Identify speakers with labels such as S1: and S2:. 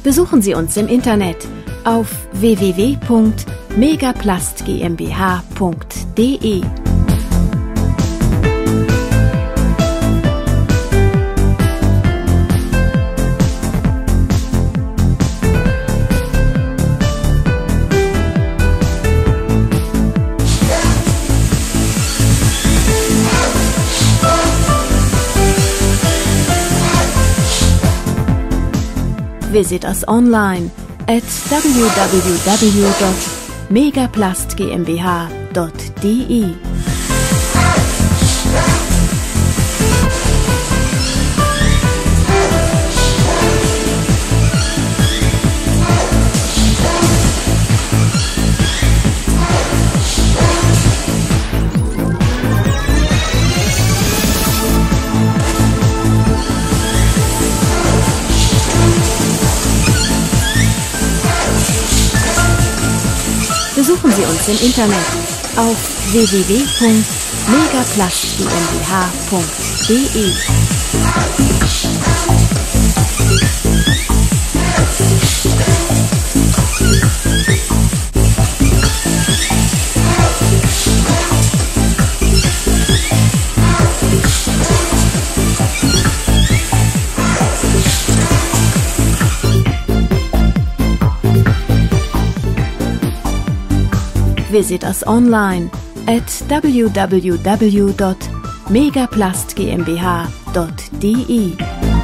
S1: Besuchen Sie uns im Internet auf www.megaplastgmbh.de. Visit us online at www.megaplastgmbh.de. Besuchen Sie uns im Internet auf www.megaplastgmbh.de. Visit us online at www.megaplastgmbh.de.